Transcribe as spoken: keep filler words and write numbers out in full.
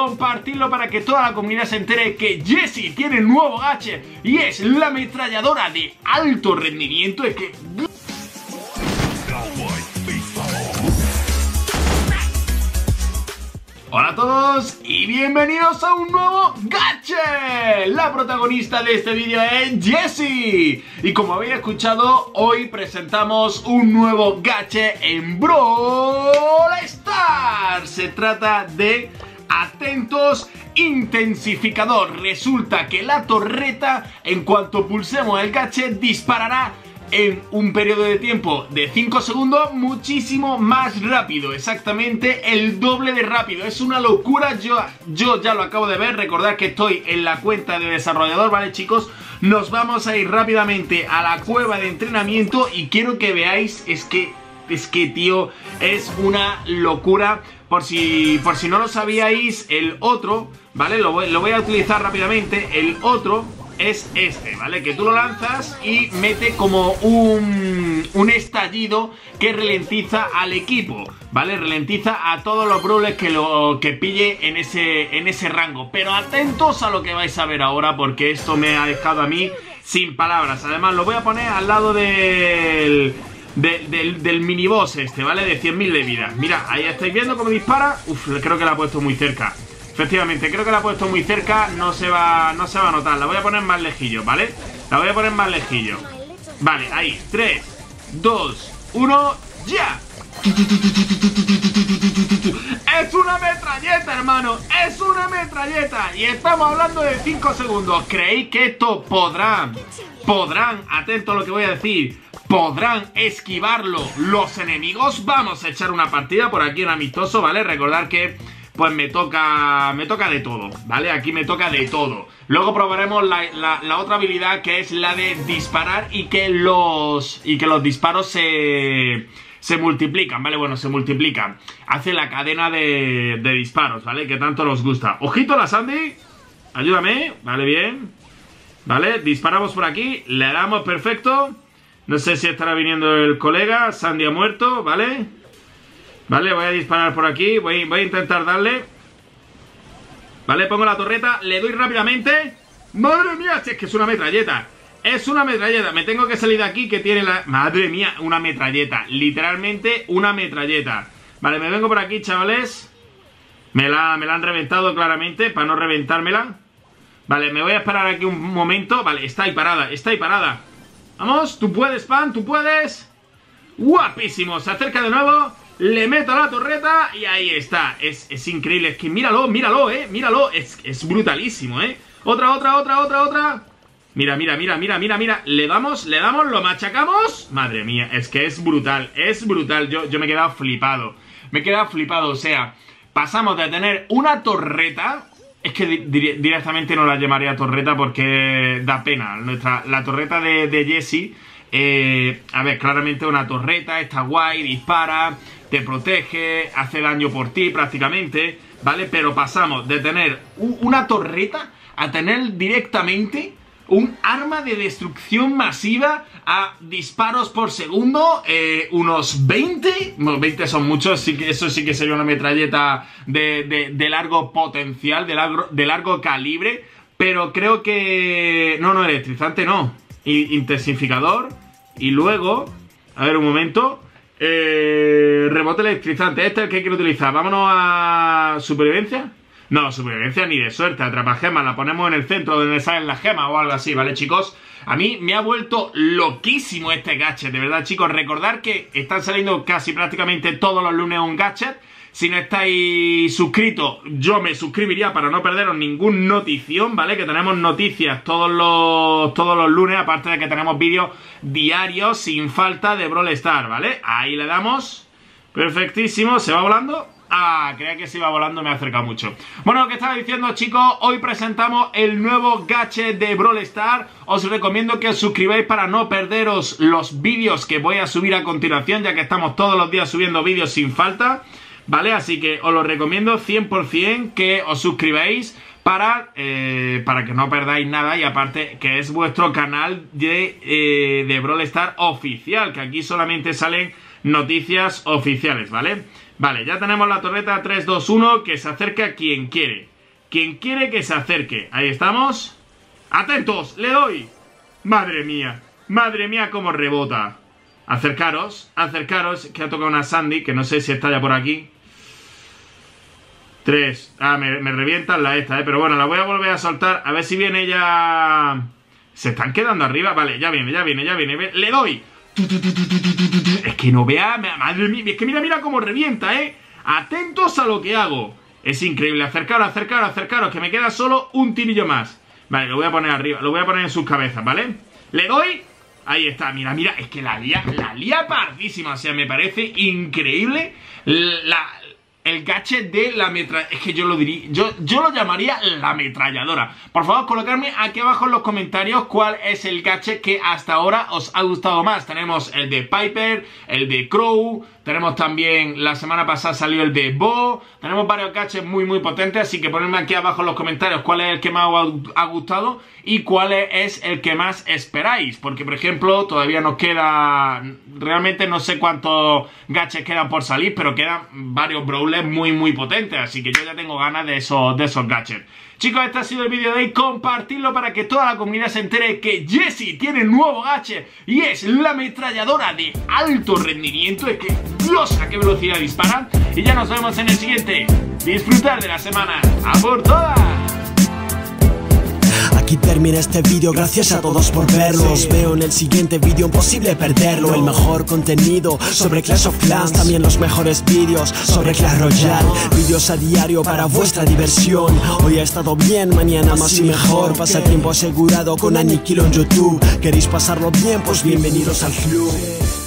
compartirlo para que toda la comunidad se entere que Jessie tiene un nuevo gadget y es la ametralladora de alto rendimiento. Es que... Hola a todos y bienvenidos a un nuevo gadget. La protagonista de este vídeo es Jessie. Y como habéis escuchado, hoy presentamos un nuevo gadget en Brawl Stars. Se trata de, atentos, intensificador. Resulta que la torreta, en cuanto pulsemos el gadget, disparará en un periodo de tiempo de cinco segundos muchísimo más rápido, exactamente el doble de rápido. Es una locura, yo, yo ya lo acabo de ver. Recordad que estoy en la cuenta de desarrollador, ¿vale, chicos? Nos vamos a ir rápidamente a la cueva de entrenamiento y quiero que veáis, es que, es que tío, es una locura. Por si, por si no lo sabíais, el otro, ¿vale? Lo voy, lo voy a utilizar rápidamente. El otro es este, ¿vale? Que tú lo lanzas y mete como un, un estallido que ralentiza al equipo, ¿vale? Ralentiza a todos los brawlers que lo que pille en ese, en ese rango. Pero atentos a lo que vais a ver ahora, porque esto me ha dejado a mí sin palabras. Además lo voy a poner al lado del... De, del, del miniboss este, ¿vale? De cien mil de vida. Mira, ahí estáis viendo cómo dispara. Uf, creo que la ha puesto muy cerca. Efectivamente, creo que la ha puesto muy cerca. No se va, no se va a notar. La voy a poner más lejillo, ¿vale? La voy a poner más lejillo. Vale, ahí, tres, dos, uno, ¡ya! Es una metralleta, hermano. Es una metralleta. Y estamos hablando de cinco segundos. ¿Creéis que esto podrán, podrán, atento a lo que voy a decir, podrán esquivarlo los enemigos? Vamos a echar una partida por aquí en amistoso, ¿vale? Recordad que pues me toca, me toca de todo, ¿vale? Aquí me toca de todo. Luego probaremos la, la, la otra habilidad, que es la de disparar y que los, y que los disparos se... se multiplican, ¿vale? Bueno, se multiplican. Hace la cadena de, de disparos, ¿vale? Que tanto nos gusta. Ojito la Sandy. Ayúdame. Vale, bien. Vale, disparamos por aquí. Le damos, perfecto. No sé si estará viniendo el colega. Sandy ha muerto, ¿vale? Vale, voy a disparar por aquí. Voy, voy a intentar darle. Vale, pongo la torreta. Le doy rápidamente. ¡Madre mía! Es que es una metralleta. Es una metralleta, me tengo que salir de aquí que tiene la... Madre mía, una metralleta, literalmente una metralleta. Vale, me vengo por aquí, chavales. Me la, me la han reventado claramente, para no reventármela. Vale, me voy a esperar aquí un momento. Vale, está ahí parada, está ahí parada. Vamos, tú puedes, Pan, tú puedes. Guapísimo, se acerca de nuevo. Le meto a la torreta y ahí está. Es, es increíble, es que míralo, míralo, eh, míralo. Es, es brutalísimo, eh. Otra, otra, otra, otra, otra. Mira, mira, mira, mira, mira, mira. Le damos, le damos, lo machacamos. Madre mía, es que es brutal. Es brutal, yo, yo me he quedado flipado. Me he quedado flipado, o sea, pasamos de tener una torreta. Es que di di directamente no la llamaría torreta porque da pena. Nuestra, la torreta de, de Jessie, eh, a ver, claramente una torreta. Está guay, dispara, te protege, hace daño por ti prácticamente, ¿vale? Pero pasamos de tener una torreta a tener directamente un arma de destrucción masiva a disparos por segundo, eh, unos veinte. Bueno, veinte son muchos, sí que eso sí que sería una metralleta de, de, de largo potencial, de largo, de largo calibre. Pero creo que... No, no, electrizante no. Intensificador. Y luego... A ver, un momento. Eh, rebote electrizante. Este es el que quiero utilizar. Vámonos a... ¿Supervivencia? No, supervivencia ni de suerte. Atrapagemas, la ponemos en el centro donde salen las gemas o algo así, ¿vale, chicos? A mí me ha vuelto loquísimo este gadget, de verdad, chicos. Recordad que están saliendo casi prácticamente todos los lunes un gadget. Si no estáis suscritos, yo me suscribiría para no perderos ningún notición, ¿vale? Que tenemos noticias todos los, todos los lunes, aparte de que tenemos vídeos diarios sin falta de Brawl Stars, ¿vale? Ahí le damos. Perfectísimo, ¿se va volando? Ah, creía que se iba volando, me ha acercado mucho. Bueno, lo que estaba diciendo, chicos, hoy presentamos el nuevo gadget de Brawl Stars. Os recomiendo que os suscribáis para no perderos los vídeos que voy a subir a continuación, ya que estamos todos los días subiendo vídeos sin falta, ¿vale? Así que os lo recomiendo cien por cien que os suscribáis para, eh, para que no perdáis nada. Y aparte que es vuestro canal de, eh, de Brawl Stars oficial, que aquí solamente salen noticias oficiales, ¿vale? Vale, ya tenemos la torreta tres, dos, uno, que se acerca quien quiere. Quien quiere que se acerque. Ahí estamos. ¡Atentos! ¡Le doy! ¡Madre mía! ¡Madre mía cómo rebota! Acercaros, acercaros, que ha tocado una Sandy, que no sé si está ya por aquí. Tres. Ah, me, me revientan la esta, eh. Pero bueno, la voy a volver a soltar. A ver si viene ya... Se están quedando arriba. Vale, ya viene, ya viene, ya viene. ¡Le doy! Es que no vea... Madre mía, es que mira, mira cómo revienta, eh. Atentos a lo que hago. Es increíble. Acercaros, acercaros, acercaros, que me queda solo un tirillo más. Vale, lo voy a poner arriba. Lo voy a poner en sus cabezas, ¿vale? Le doy... Ahí está, mira, mira, es que la lía, la lía pardísima, o sea, me parece increíble la, el gadget de la metralladora. Es que yo lo diría, yo, yo lo llamaría la ametralladora. Por favor, colocarme aquí abajo en los comentarios cuál es el gadget que hasta ahora os ha gustado más. Tenemos el de Piper, el de Crow, tenemos también, la semana pasada salió el de Bo. Tenemos varios gadgets muy muy potentes, así que ponedme aquí abajo en los comentarios cuál es el que más os ha gustado y cuál es el que más esperáis. Porque, por ejemplo, todavía nos queda... Realmente no sé cuántos gadgets quedan por salir, pero quedan varios brawlers muy muy potentes, así que yo ya tengo ganas de esos, de esos gadgets. Chicos, este ha sido el vídeo de hoy. Compartidlo para que toda la comunidad se entere que Jessie tiene un nuevo gadget y es la ametralladora de alto rendimiento. Es que, Dios, a qué velocidad disparan. Y ya nos vemos en el siguiente. Disfrutar de la semana. ¡A por todas! Aquí termina este vídeo, gracias a todos por verlo. Os veo en el siguiente vídeo, imposible perderlo. El mejor contenido sobre Clash of Clans, también los mejores vídeos sobre Clash Royale. Vídeos a diario para vuestra diversión. Hoy ha estado bien, mañana más y mejor. Pasatiempo asegurado con Aniquilo en YouTube. ¿Queréis pasarlo bien? Pues bienvenidos al club.